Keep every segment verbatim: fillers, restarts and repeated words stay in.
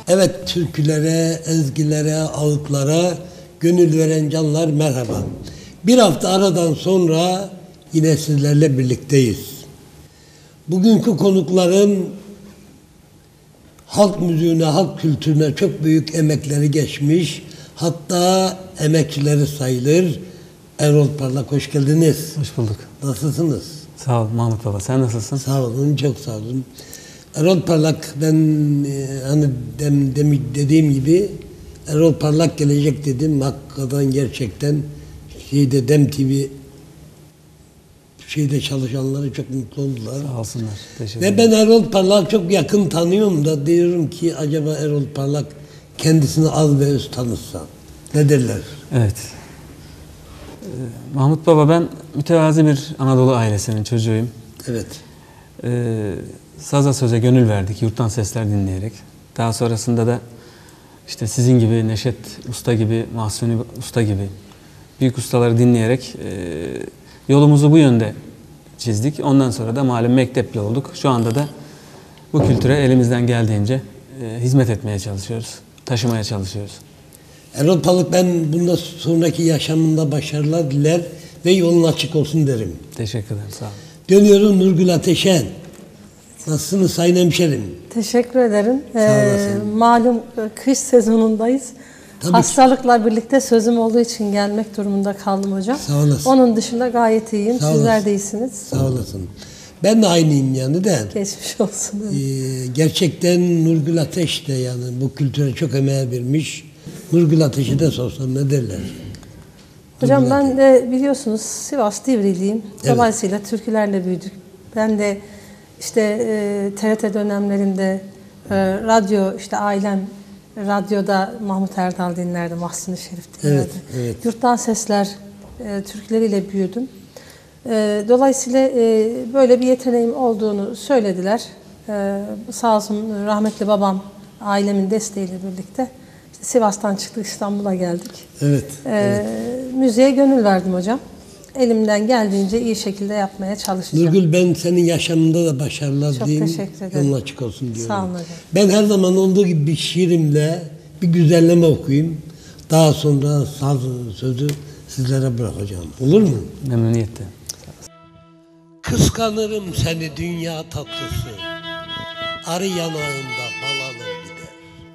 Evet, türkülere, ezgilere, ağıtlara gönül veren canlar merhaba. Bir hafta aradan sonra yine sizlerle birlikteyiz. Bugünkü konuklarım halk müziğine, halk kültürüne çok büyük emekleri geçmiş. Hatta emekçileri sayılır. Erol Parlak, hoş geldiniz. Hoş bulduk. Nasılsınız? Sağ ol Mahmut Baba. Sen nasılsın? Sağ olun, çok sağ olun. Erol Parlak, ben e, hani dem, dem, dediğim gibi Erol Parlak gelecek dedim. Hakikaten gerçekten şeyde Dem T V şeyde çalışanları çok mutlu oldular. Sağ olsunlar. Teşekkür Ve ben Erol Parlak'ı çok yakın tanıyorum da diyorum ki acaba Erol Parlak kendisini az ve öz tanıtsa ne derler? Evet. Ee, Mahmut Baba, ben mütevazi bir Anadolu ailesinin çocuğuyum. Evet. Ee, saza söze gönül verdik, yurttan sesler dinleyerek. Daha sonrasında da işte sizin gibi, Neşet Usta gibi, Mahsuni Usta gibi büyük ustaları dinleyerek e, yolumuzu bu yönde çizdik. Ondan sonra da malum mektepli olduk. Şu anda da bu kültüre elimizden geldiğince e, hizmet etmeye çalışıyoruz, taşımaya çalışıyoruz. Erol Parlak, ben bundan sonraki yaşamında başarılar diler ve yolun açık olsun derim. Teşekkür ederim, sağ olun. Dönüyorum Nurgül Ateşen. Nasılsınız sayın hemşerim? Teşekkür ederim. Sağ ee, malum kış sezonundayız. Tabii Hastalıkla ki. birlikte sözüm olduğu için gelmek durumunda kaldım hocam. Sağ olasın. Onun dışında gayet iyiyim. Sağ Sizler olasın. de iyisiniz. Sağ olasın. Ben de aynıyım yani de. Geçmiş olsun. Ee, gerçekten Nurgül Ateş de yani bu kültüre çok emeği vermiş. Nurgül Ateş'e de sorsam ne derler? Hocam Nurgül ben de biliyorsunuz Sivas Divriliyim. Evet. Dolayısıyla türkülerle büyüdük. Ben de işte e, T R T dönemlerinde e, radyo, işte ailem radyoda Mahmut Erdal dinlerdi, Mahsuni Şerif dinlerdi. Evet, evet. Yurttan sesler e, türküleriyle büyüdüm. E, dolayısıyla e, böyle bir yeteneğim olduğunu söylediler. E, sağ olsun rahmetli babam ailemin desteğiyle birlikte işte Sivas'tan çıktık, İstanbul'a geldik. Evet, E, evet. Müziğe gönül verdim hocam. Elimden geldiğince iyi şekilde yapmaya çalışacağım. Nurgül, ben senin yaşamında da başarılar Çok diyeyim. teşekkür ederim. Yolun açık olsun diyorum. Sağ olun hocam. Ben her zaman olduğu gibi bir şiirimle bir güzelleme okuyayım. Daha sonra saz sözü sizlere bırakacağım. Olur mu? Memnuniyetle. Kıskanırım seni dünya tatlısı, arı yanağında bal alır gider.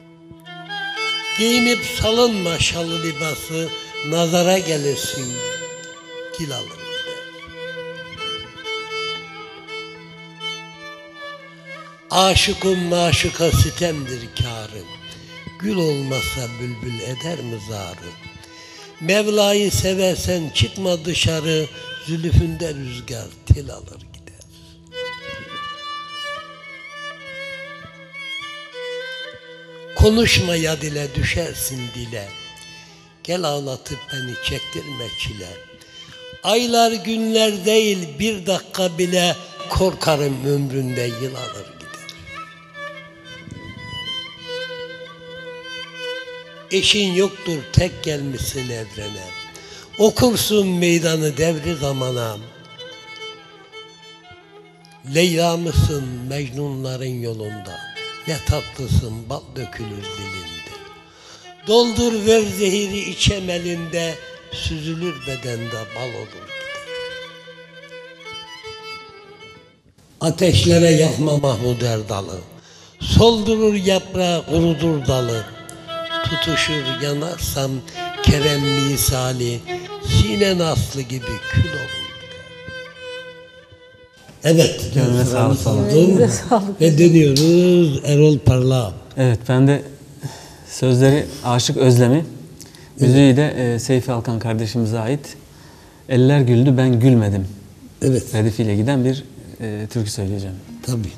Giyinip salınma şalı libası, nazara gelirsin, gil alır gider. Aşıkım maşuka sitemdir kârı, gül olmasa bülbül eder mi zarı? Mevla'yı seversen çıkma dışarı, zülüfünde rüzgar tel alır gider. Konuşma ya dile, düşersin dile, gel ağlatıp beni çektirme çile. Aylar günler değil bir dakika bile, korkarım ömründe yıl alır gider. Eşin yoktur, tek gelmişsin evrene, okursun meydanı devri zamana. Leyla mısın Mecnunların yolunda, ne tatlısın bal dökülür dilinde. Doldur ver zehiri içem elinde, süzülür bedende bal olur gider. Ateşlere yakma Mahmud Erdal'ı, soldurur yaprağı kurudur dalı. Tutuşur yanarsam Kerem misali, sinen aslı gibi kül olur. Evet, Gönlüne sağlık. Gönlüne sağlık. Ve dönüyoruz Erol Parlak. Evet, ben de sözleri Aşık Özlem'i, müziği de e, Seyfi Alkan kardeşimize ait. Eller güldü ben gülmedim. Evet. Redifiyle giden bir e, türkü söyleyeceğim. Tabii.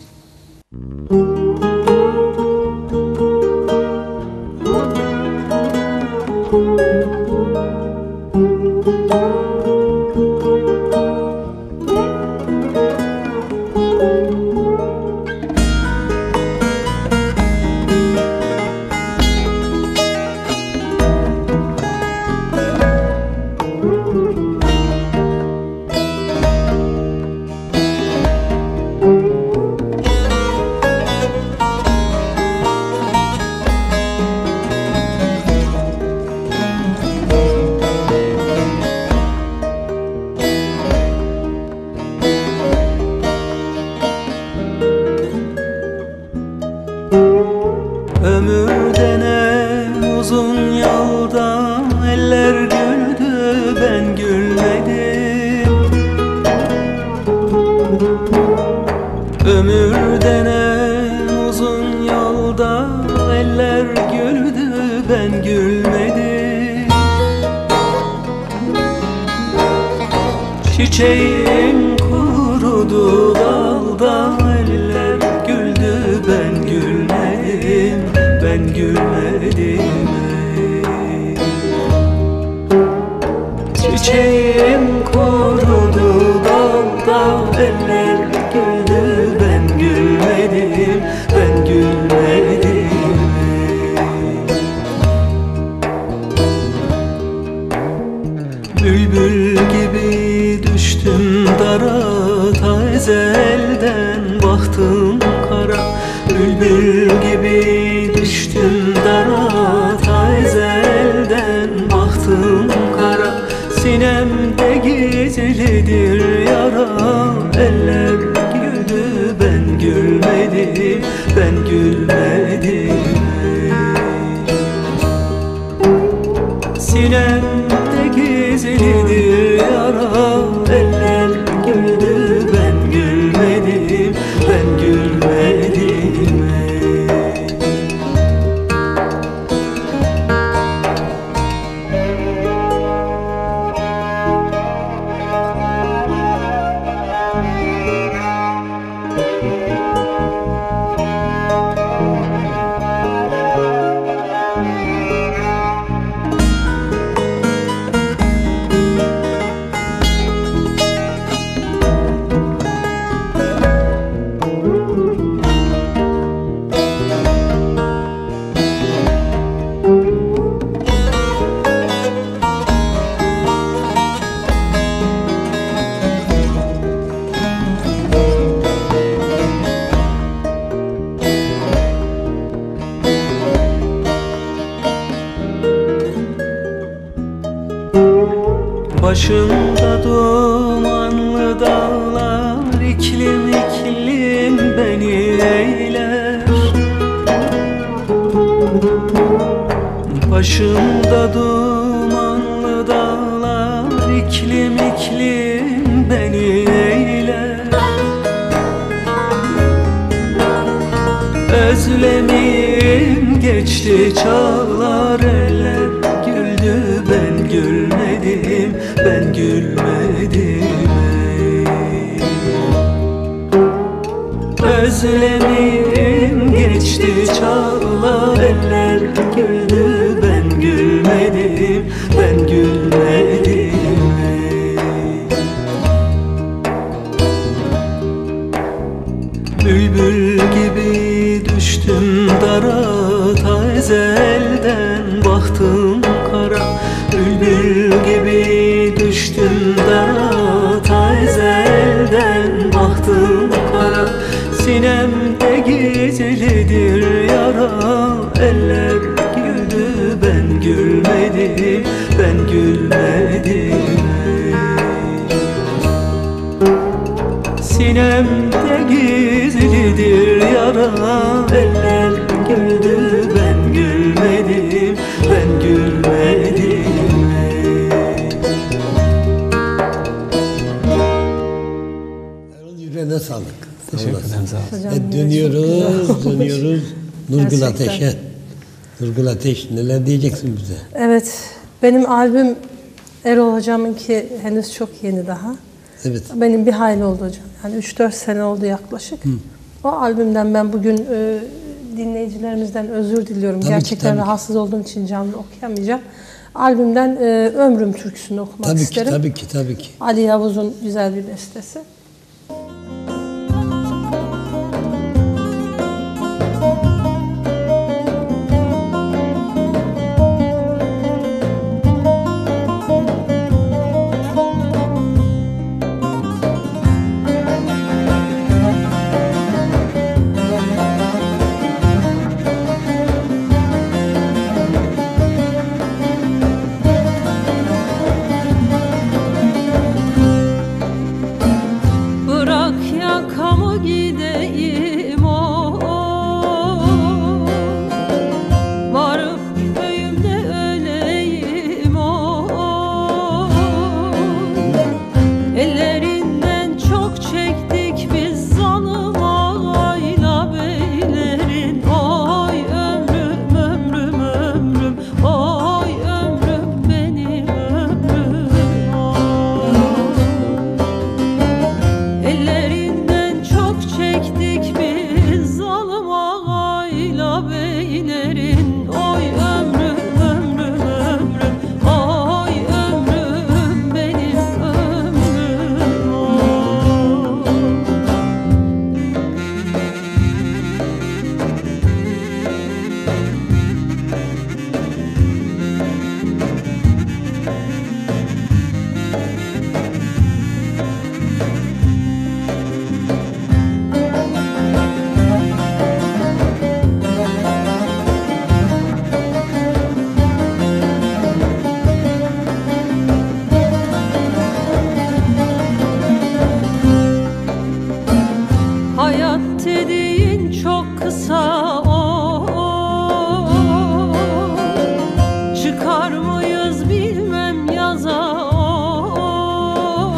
uzun yolda eller güldü, ben gülmedim. Ömür denen uzun yolda eller güldü, ben gülmedim. Çiçeğim kurudu dalda, eller güldü, ben gülmedim, ben gülmedim. Çiçeğim kurudu dalda, eller güldü, ben gülmedim, ben gülmedim. Bülbül gibi düştüm dara, ta ezelden bahtım kara. Bülbül gibi düştüm dara, ta ezelden bahtım kara. Sinemde gizlidir yara, eller güldü, ben gülmedim, ben gülmedim. Sinemde gizlidir yara, eller güldü, ben gülmedim, ben gülmedim. Başımda dumanlı dağlar, iklim iklim beni eyler. Başımda dumanlı dağlar, iklim iklim beni eyler. Özlemim geçti çağlar, eller güldü, ben gülmedim, ben gülmedim. Özlemim geçti çağlar, eller güldü, ben gülmedim, ben gülmedim. Bülbül gibi düştüm dara, ta ezelden bahtım kara. Bülbül gibi düştüm dara, ta ezelden bahtım kara. Sinemde gizlidir yara, eller güldü, ben gülmedim, ben gülmedim. Sinemde gizlidir yara, eller güldü, ben gülmedim, ben gülmedim. Erol, yüreğine sağlık. Teşekkür ederim, sağ olun. Hocam, E, dönüyoruz, çok güzel dönüyoruz. Nurgül Gerçekten. Ateş'e. Nurgül Ateş, neler diyeceksin bize? Evet, benim albüm Erol hocamınki henüz çok yeni daha. Evet. Benim bir hayli oldu hocam. Yani üç dört sene oldu yaklaşık. Hı. O albümden ben bugün e, dinleyicilerimizden özür diliyorum. Tabii Gerçekten ki, tabii rahatsız olduğum için canlı okuyamayacağım. Albümden e, Ömrüm türküsünü okumak Tabii isterim. ki, tabii ki, tabii ki. Ali Yavuz'un güzel bir bestesi. Mevsimin çok kısa o, çıkar mıyız bilmem yaza o.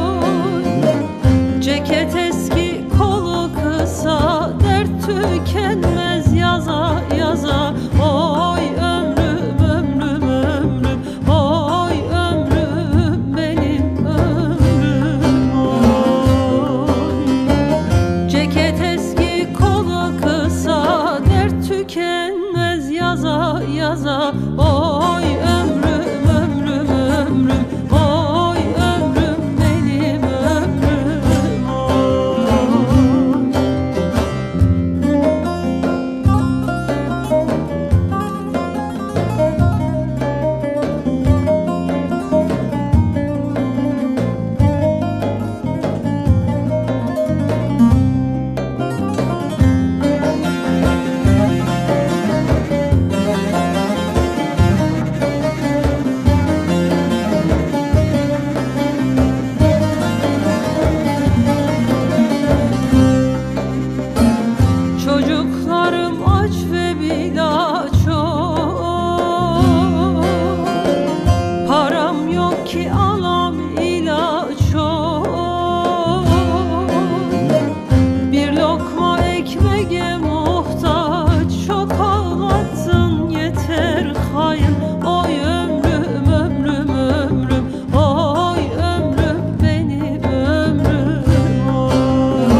Ceket eski kolu kısa, dert tükenmez yaza yaza. Oy ömrüm ömrüm ömrüm, oy ömrüm benim ömrüm oy. Ceket eski kolu kısa, dert tükenmez yaza yaza. Oy ömrüm ömrüm ömrüm, oy ömrüm benim ömrüm oy. Çocuklarım aç ve bilaç çok, param yok ki alam ilaç çok. Bir lokma ekmeğe muhtaç, çok ağlattın yeter hayır. Oy ömrüm ömrüm ömrüm, oy ömrüm benim ömrüm oy.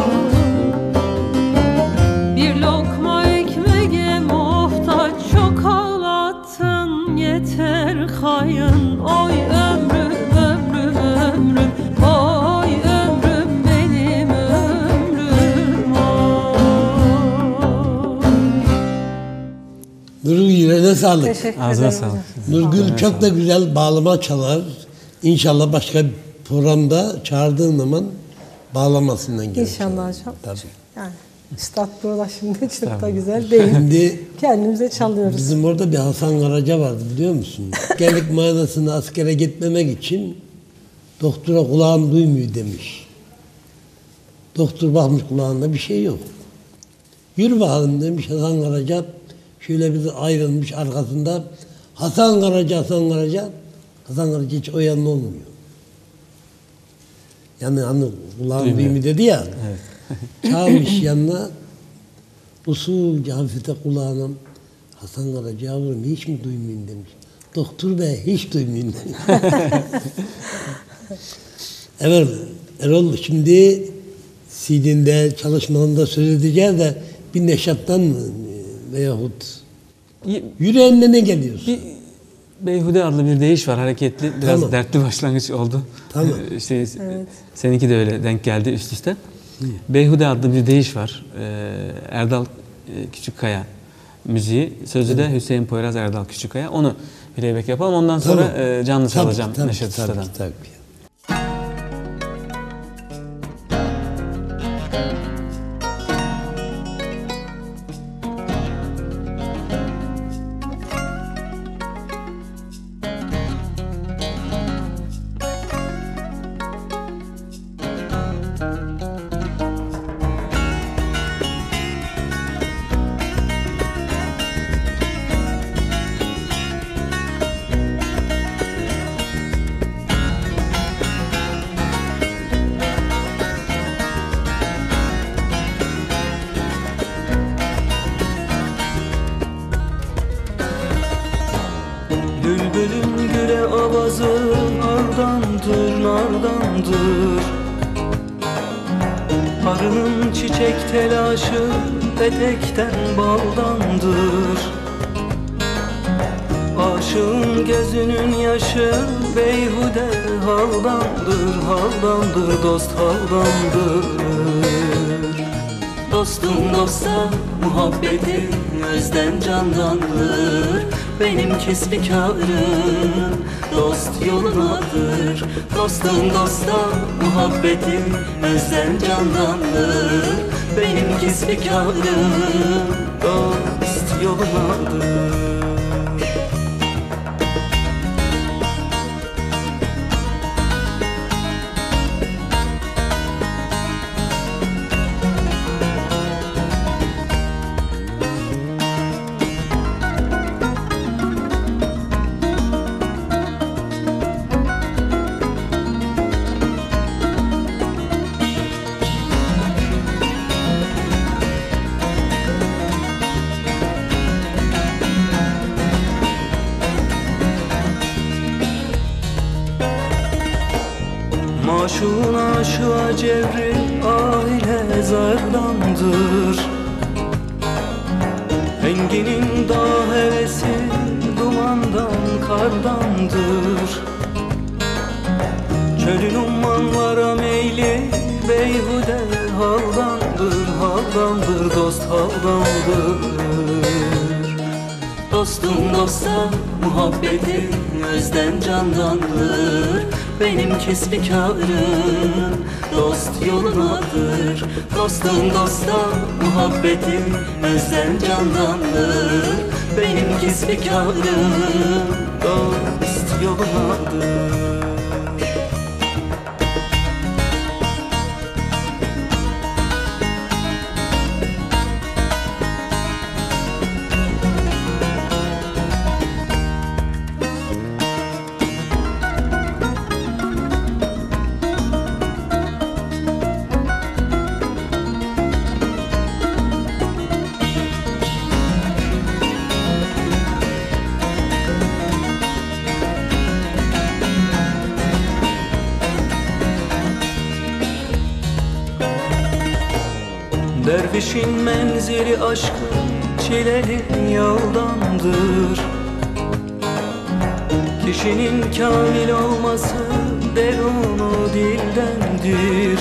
Bir lokma ekmeğe muhtaç, çok ağlattın yeter hayın. Oy ömrüm ömrüm ömrüm, oy ömrüm benim ömrüm oy. Nurgül yüreğine sağlık. Teşekkür Ağzına ederim sağlık. hocam. Nurgül çok da güzel bağlama çalar. İnşallah başka bir programda çağırdığın zaman bağlamasından gelir. İnşallah hocam. Tabii. Yani üstad burada şimdi çok da güzel değil. Şimdi Kendimize çalıyoruz. bizim orada bir Hasan Karaca vardı biliyor musun? Askerlik manasında askere gitmemek için doktora kulağım duymuyor demiş. Doktor bakmış kulağında bir şey yok. Yürü bakalım demiş Hasan Karaca. Şöyle bir ayrılmış arkasında. Hasan Karaca, Hasan Karaca. Hasan Karaca hiç o yanında olmuyor. Yani hani kulağım Duymuyor. duymuyor dedi ya. Evet. Çağırmış yanına. Usulca hafifte kulağına Hasan Karaca yavrum hiç mi duymayayım demiş. Doktor bey hiç duymayayım demiş. Evet Erol şimdi C D'nde çalışmalarında söz edeceğiz de bir Neşat'tan mı veyahut İyi, yüreğinde ne geliyorsun? bir Beyhude adlı bir deyiş var, hareketli. Biraz Tamam. dertli başlangıç oldu. Tamam. Ee, işte, seninki de öyle denk geldi üst üste. Beyhude adlı bir deyiş var. Ee, Erdal e, Küçükkaya müziği. Sözü de Hüseyin Poyraz Erdal Küçükkaya. Onu playback yapalım. Ondan sonra Tamam. e, canlı Tabii, çalacağım tabii, Neşet tabii, Usta'dan. tabii. Bülbülün güle avazı nardandır, nardandır. Arının çiçek telaşı petekten baldandır. Aşığın gözünün yaşı beyhude haldandır, haldandır, dost haldandır. Dostum dosta muhabbetim özden candandır. Benim kesbikarım dost yolunadır. Dostum dosta muhabbetim özden candandır. Benim kesbikarım dost yolunadır. aşığa cevri aile zardandır. Enginin dağ hevesi dumandan kardandır. Çölün ummanlara meyli beyhude haldandır, haldandır, dost haldandır. Dostum dosta muhabbetim özden candandır. Benim kesbikarım dost yolunadır. Dostum dosta muhabbetim özden candandır. Benim kesbikarım dost yolunadır. Dervişin menzili aşkın çileli yoldandır. Kişinin kamil olması derunu dildendir.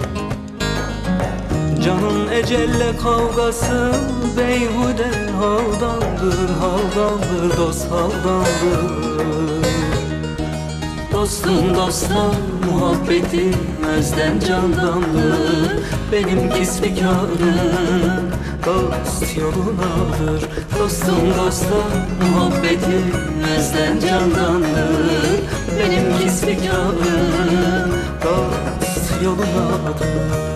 Canın ecelle kavgası beyhude haldandır, haldandır, dost haldandır. Dostum dosta muhabbetim özden candandır. Benim kesbikarım dost yolunadır. Dostum dosta muhabbetim özden candandır. Benim kesbikarım dost yolunadır.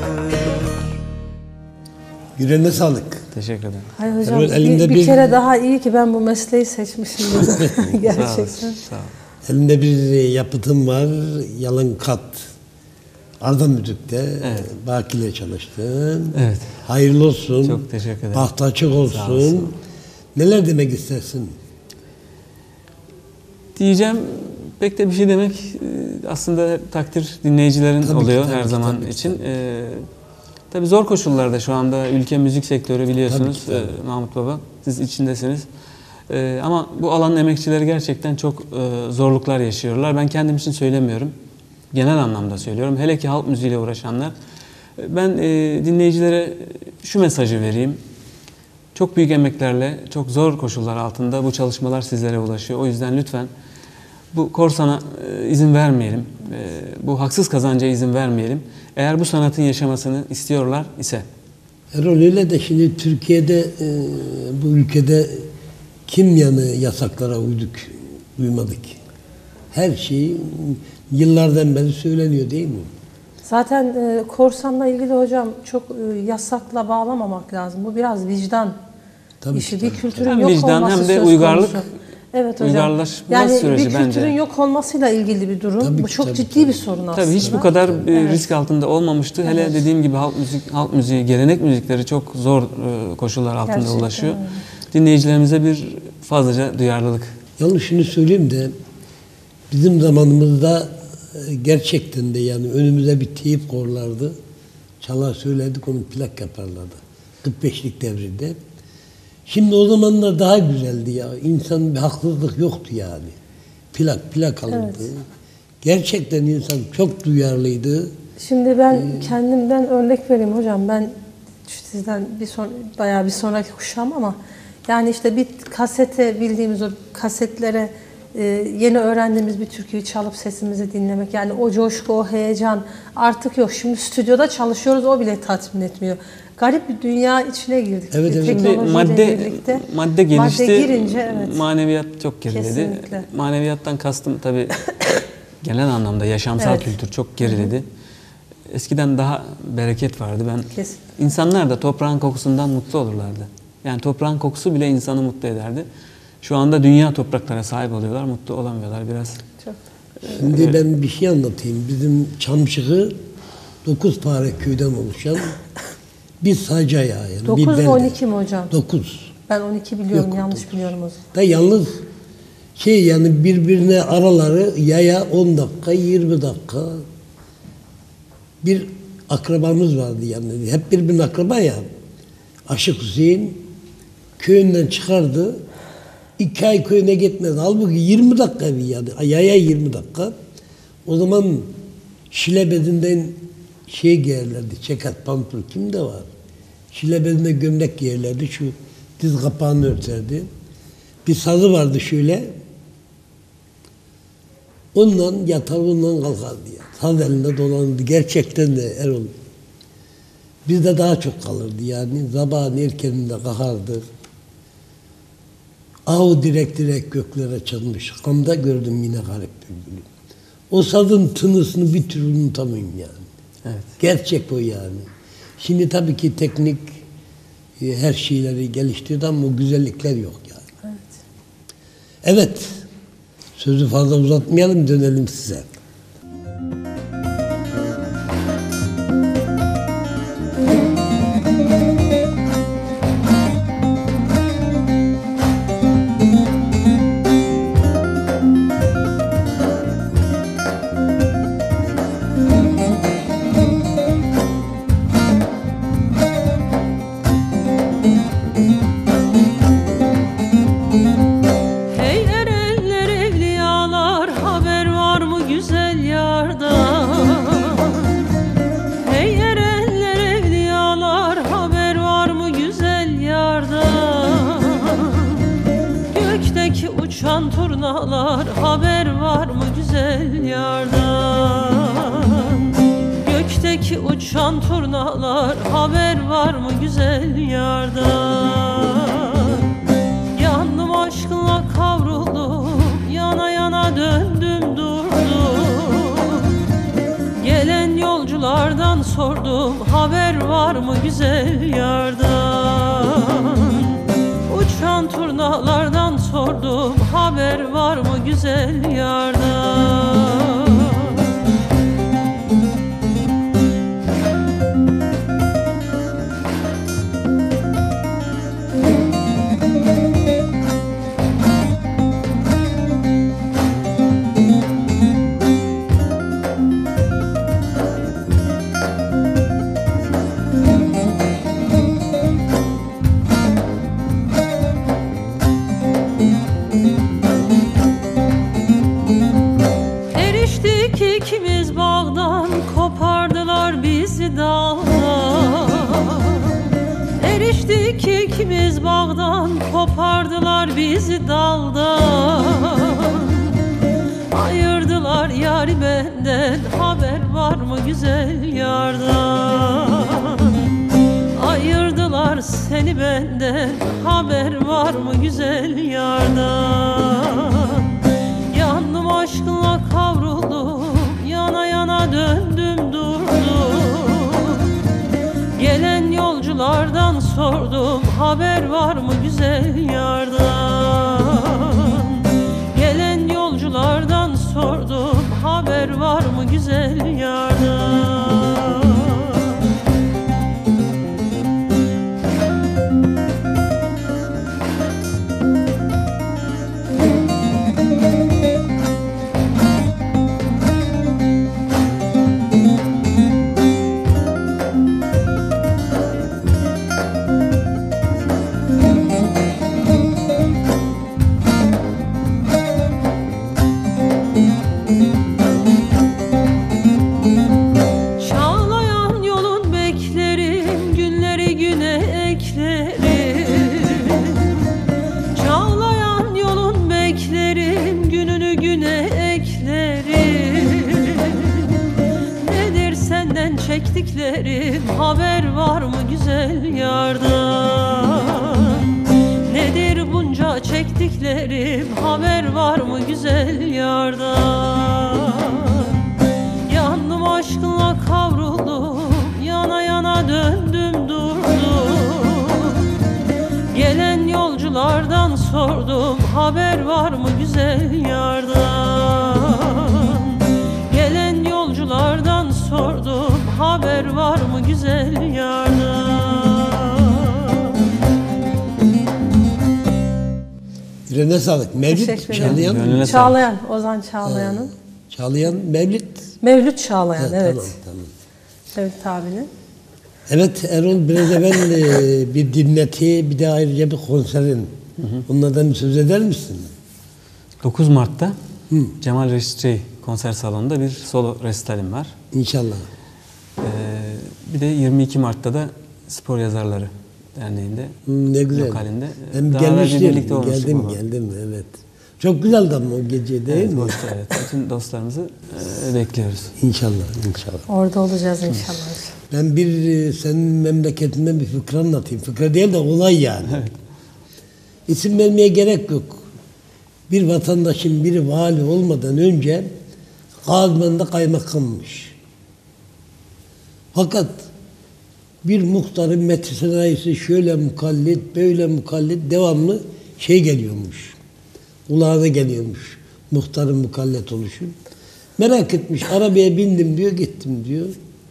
Yüreğine sağlık. Teşekkür ederim. Hay hocam Evet, elinde bir, bir bir- kere daha iyi ki ben bu mesleği seçmişim dedi. Sağ ol. Gerçekten. Sağ ol. Elinde bir yapıtım var, Yalın Kat. Arda Müzik'te Evet. Baki ile çalıştın. Evet. Hayırlı olsun. Çok teşekkür ederim. Bahtı açık Sağ olsun. olasın. Neler demek istersin? Diyeceğim pek de bir şey demek e, aslında takdir dinleyicilerin Tabii ki, oluyor tabii her ki, zaman tabii ki, için. E, tabii zor koşullarda şu anda ülke müzik sektörü biliyorsunuz Tabii ki, tabii. e, Mahmut Baba. Siz içindesiniz. E, ama bu alanın emekçileri gerçekten çok e, zorluklar yaşıyorlar. Ben kendim için söylemiyorum. Genel anlamda söylüyorum. Hele ki halk müziğiyle uğraşanlar. E, ben e, dinleyicilere şu mesajı vereyim. Çok büyük emeklerle, çok zor koşullar altında bu çalışmalar sizlere ulaşıyor. O yüzden lütfen bu korsana e, izin vermeyelim. E, bu haksız kazanca izin vermeyelim. Eğer bu sanatın yaşamasını istiyorlar ise. Erol öyle de şimdi Türkiye'de, e, bu ülkede kim yanı yasaklara uyduk, uymadık. Her şey yıllardan beri söyleniyor değil mi? Zaten e, korsanla ilgili hocam çok e, yasakla bağlamamak lazım. Bu biraz vicdan Tabii işi. ki, Bir tabii, kültürün Hem yok vicdan olması hem de söz uygarlık, konusu. Evet hocam. uygarlaşma yani süreci bir kültürün bence. yok olmasıyla ilgili bir durum. Tabii Bu ki, çok tabii, ciddi tabii. bir sorun aslında. Tabii hiç bu kadar e, Evet. risk altında olmamıştı. Hele Evet. dediğim gibi halk müzik, halk müziği, gelenek müzikleri çok zor e, koşullar altında Gerçekten ulaşıyor. öyle. Dinleyicilerimize bir fazlaca duyarlılık. Yalnız şunu söyleyeyim de bizim zamanımızda e, gerçekten de yani önümüze bir teyip korlardı. Çalar söylerdik, onu plak yaparlardı. kırk beşlik devrinde. Şimdi o zamanlar daha güzeldi ya. İnsanın bir haksızlık yoktu yani. Plak plak alırdı. Evet. Gerçekten insan çok duyarlıydı. Şimdi ben Hmm. kendimden örnek vereyim hocam. Ben sizden bir son, bayağı bir sonraki kuşağım ama yani işte bir kasete, bildiğimiz o kasetlere e, yeni öğrendiğimiz bir türküyü çalıp sesimizi dinlemek. Yani o coşku, o heyecan artık yok. Şimdi stüdyoda çalışıyoruz, o bile tatmin etmiyor. Garip bir dünya içine girdik. Evet, evet. Şimdi Teknolojiyle madde birlikte. madde gelişti. Madde girince evet. Maneviyat çok geriledi. Kesinlikle. Maneviyattan kastım tabii genel anlamda yaşamsal Evet. kültür çok geriledi. Eskiden daha bereket vardı. Ben Kesin. insanlar da toprağın kokusundan mutlu olurlardı. Yani toprağın kokusu bile insanı mutlu ederdi. Şu anda dünya topraklara sahip oluyorlar, mutlu olamıyorlar biraz. Çok. Şimdi ben bir şey anlatayım. Bizim Çamşık'ı dokuz fare köyden oluşan bir saca ya. Yani bir dokuz belde. mu on iki mi hocam? dokuz. Ben on iki biliyorum, Yok, yanlış dokuz. biliyorum o zaman. Da yalnız şey yani birbirine araları yaya on dakika, yirmi dakika. bir akrabamız vardı yani. Hep birbirinin akraba ya. Aşık Hüseyin köyünden çıkardı. İki ay köyüne gitmedi. Halbuki yirmi dakika bir yani. Yaya yirmi dakika. O zaman Şilebedi'nden şey giyerlerdi. Çekat, pantol kimde var? Şilebedi'nde gömlek giyerlerdi. Şu diz kapağını örterdi. Bir sazı vardı şöyle. Ondan yatar, ondan kalkardı ya. Saz elinde dolanırdı. Gerçekten de Erol. Bizde daha çok kalırdı yani. Sabahın erkeninde kalkardı. Ahu direkt direkt göklere çalmış. Kamda gördüm yine garip bülbülü. O sazın tınısını bir türlü unutamıyorum yani. Evet. Gerçek o yani. Şimdi tabii ki teknik e, her şeyleri geliştirdi ama o güzellikler yok yani. Evet. Evet. Sözü fazla uzatmayalım, dönelim size. Hey erenler evliyalar haber var mı güzel yardan? Hey erenler evliyalar haber var mı güzel yardan? Gökteki uçan turnalar haber var mı güzel yardan? Gökteki uçan turnalar haber var mı güzel yardan? Yandım aşkınla kavruldum, yana yana döndüm durdum. Gelen yolculardan sordum, haber var mı güzel yardan? Uçan turnalardan sordum, haber var mı güzel yardan? Eriştik ikimiz bağdan, kopardılar bizi dağdan. Eriştik ikimiz bağdan, kopardılar bizi daldan. Ayırdılar yari benden, haber var mı güzel yardan? Ayırdılar seni benden, haber var mı güzel yardan? Yandım aşkınla kavruldum, yana yana döndüm durdum. Gelen yolculardan sordum, haber var mı güzel yardan? Gelen yolculardan sordum, haber var mı güzel yardan? Çağlayan yolun beklerim, günleri güne eklerim. Çağlayan yolun beklerim, gününü güne eklerim. Nedir senden çektiklerim, haber var mı güzel yardan? Nedir bunca çektiklerim, haber var mı güzel yardan? Yandım aşkınla kavruldum, yana yana döndüm durdum. Gelen yolculardan sordum, haber var mı güzel yardan? Gelen yolculardan sordum, haber var mı güzel yardan? Yüreğine sağlık. Mevlüt Teşekkür ederim. Çağlayan. Gönlüne Çağlayan, Ozan Çağlayan'ın. Çağlayan Mevlüt. Mevlüt Çağlayan, Ha, evet. Tamam, tamam. Mevlüt abinin. Evet Erol, biraz evvel e, bir dinleti, bir de ayrıca bir konserin. Hı hı. Bunlardan bir söz eder misin? dokuz Mart'ta Hı. Cemal Reşit Rey konser salonunda bir solo resitalim var. İnşallah. Ee, bir de yirmi iki Mart'ta da Spor Yazarları Derneği'nde Hı, ne güzel. lokalinde. Ben Daha evvel gelmiştim, birlikte olmuştuk geldim, baba. geldim, evet. Çok güzeldi ama o gece değil Evet, mi? hoştu, evet. Bütün dostlarımızı e, bekliyoruz. İnşallah, inşallah. Orada olacağız inşallah. Ben bir e, senin memleketinden bir fıkra anlatayım. Fıkra değil de olay yani. Evet. İsim vermeye gerek yok. Bir vatandaşın biri vali olmadan önce Kazman'da kaymakammış. Fakat bir muhtarın metre şöyle mukallit, böyle mukallit devamlı şey geliyormuş. Kulağına geliyormuş. Muhtarın mukallet oluşu. Merak etmiş. Arabaya bindim diyor, gittim diyor.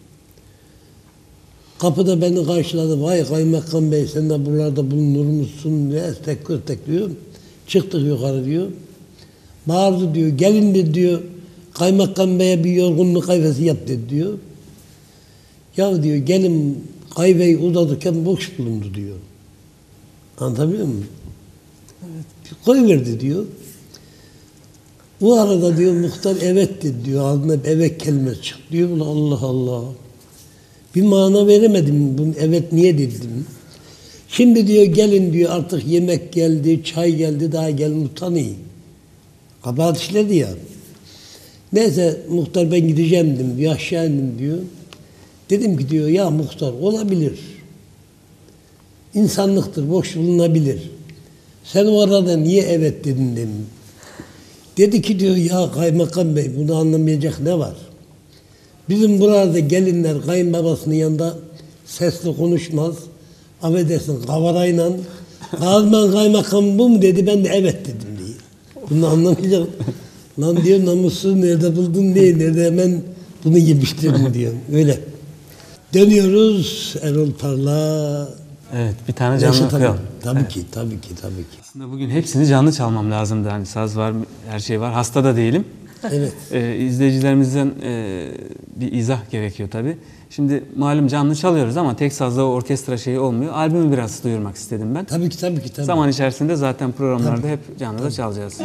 Kapıda beni karşıladı. Vay kaymakam bey, sen de buralarda bulunur musun? Ne estek köstek diyor. Çıktık yukarı diyor. Bağırdı diyor. Gelin de diyor. Kaymakam beye bir yorgunluk kahvesi yap dedi diyor. Ya diyor gelin kahveyi uzatırken boş bulundu diyor. Anlatabiliyor muyum? Evet. Koyverdi diyor. Bu arada diyor muhtar evet dedi diyor. Ağzına evet kelimesi çıktı diyor. Allah Allah. Bir mana veremedim. Bunu evet niye dedim. Şimdi diyor gelin diyor artık yemek geldi, çay geldi, daha gelin utanayım. Kabahat işledi ya. Neyse muhtar ben gideceğim dedim diyor. Aşağı indim diyor. Dedim ki diyor ya muhtar olabilir. İnsanlıktır, boş bulunabilir. Sen o arada niye evet dedin dedim. Dedi ki diyor ya kaymakam bey bunu anlamayacak ne var? Bizim burada gelinler kayınbabasının yanında sesli konuşmaz. Affedersin kavarayla. Kazman kaymakam bu mu dedi, ben de evet dedim diye. Bunu anlamayacak. Lan diyor namusu nerede buldun diye, nerede hemen bunu yemiştirdin diyor. Öyle. Dönüyoruz Erol Parla. Evet, bir tane canlı Neşet okuyalım. Hanım. Tabii Evet. ki, tabii ki, tabii ki. Aslında bugün hepsini canlı çalmam lazımdı. Hani saz var, her şey var. Hasta da değilim. Evet. Ee, izleyicilerimizden e, bir izah gerekiyor tabii. Şimdi malum canlı çalıyoruz ama tek sazla o orkestra şeyi olmuyor. Albümü biraz duyurmak istedim ben. Tabii ki, tabii ki, tabii. Zaman içerisinde zaten programlarda Tabii. hep canlı da çalacağız.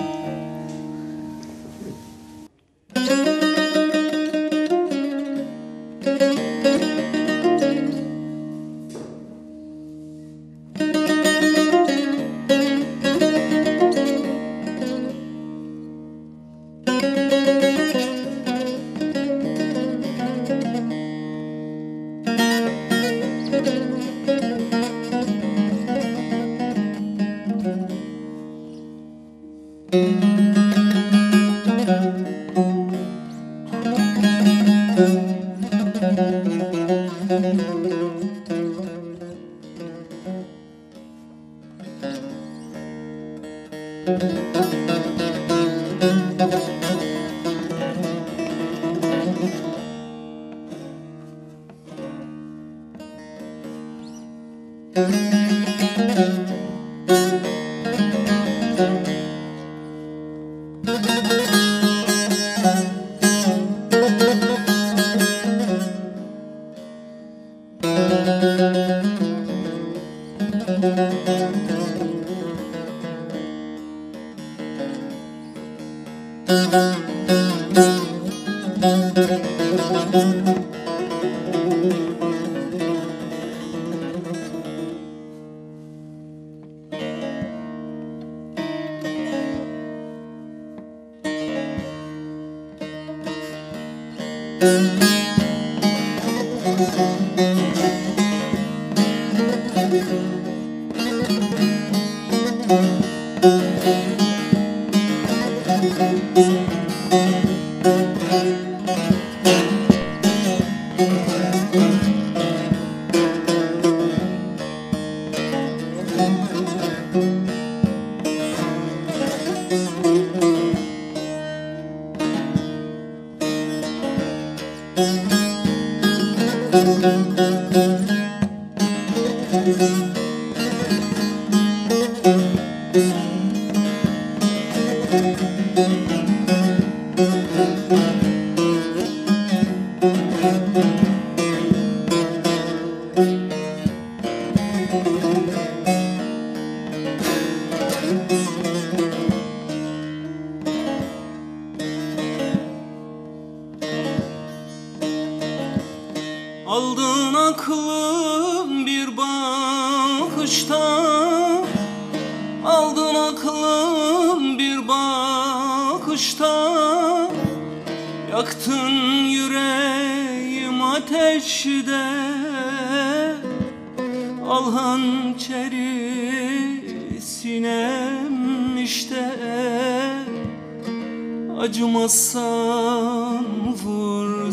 bakışta, aldın aklım bir bakışta. Yaktın yüreğim ateşte, al hançeri sinem işte. Acımazsan vur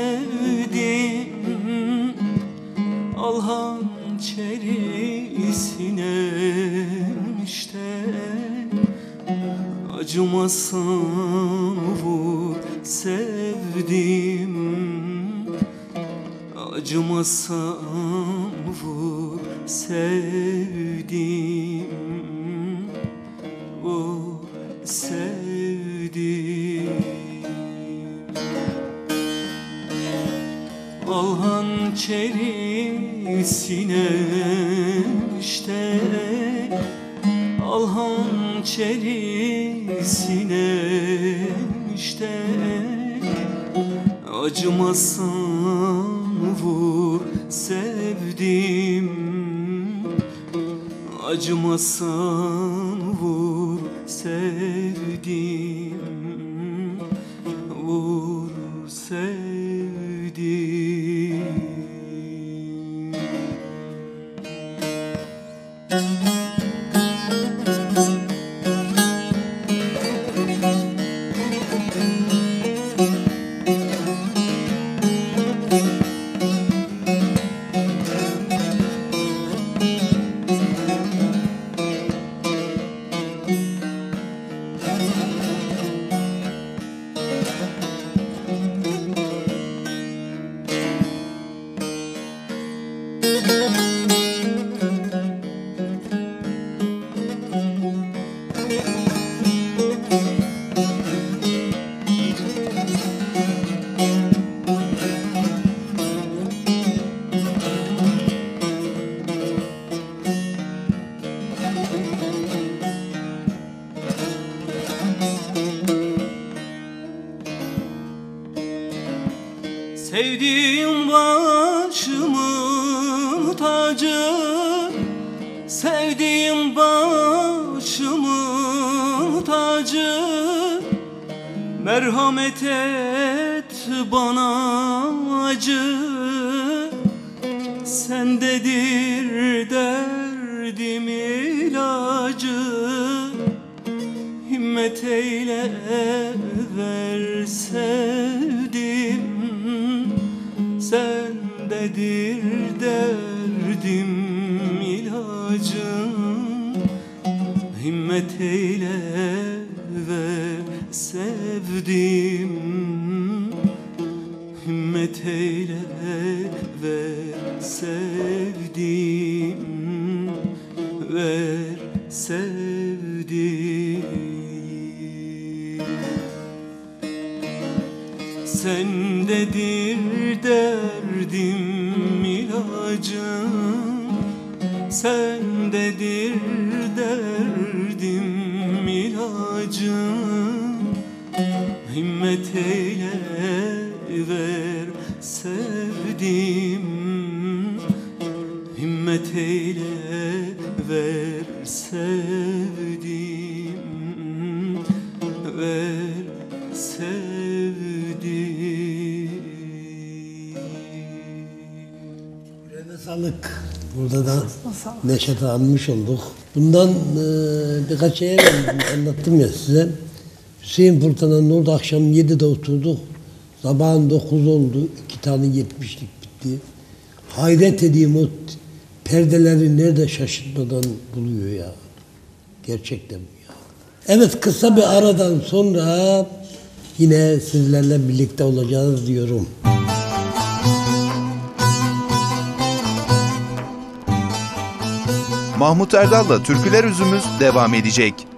sevdim, al hançeri sinem işte. Acımazsan vur sevdim, acımazsan vur sevdim, vur sevdim. Al hançeri sinem işte, al hançeri sinem işte. Acımazsan vur sevdim, acımazsan vur sevdim, vur sevdim. Sevdiğim başımın tacı, sevdiğim başımın tacı. Merhamet et bana acı, sendedir derdim ilacı. Himmet eyle ver sevdim, sendedir derdim ilacım. Himmet eyle ver sevdim, himmet eyle ver sevdim, ver sevdim. Sendedir derdim ilacım, sendedir derdim ilacım. Himmet eyle ver sevdim, himmet eyle ver sevdim, ver sevdim. Yüreğine sağlık. Burada da Neşet'i almış olduk. Bundan e, birkaç ay evvel anlattım ya size. Hüseyin Fırtına'nın orada akşam yedide oturduk. Sabahın dokuz oldu. iki tane yetmişlik bitti. Hayret edeyim, o perdeleri nerede şaşırtmadan buluyor ya. Gerçekten bu ya. Evet, kısa bir aradan sonra yine sizlerle birlikte olacağız diyorum. Mahmut Erdal'la Türküler Üzümüz devam edecek.